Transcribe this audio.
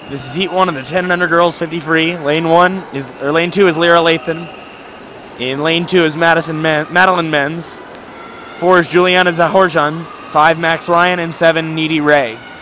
This is heat 1 of the 10 and under girls 50 free. Lane 2 is Lyra Lathan. In lane 2 is Madeline Menz. 4 is Juliana Zahorjan. 5 Max Ryan and 7 Needy Ray.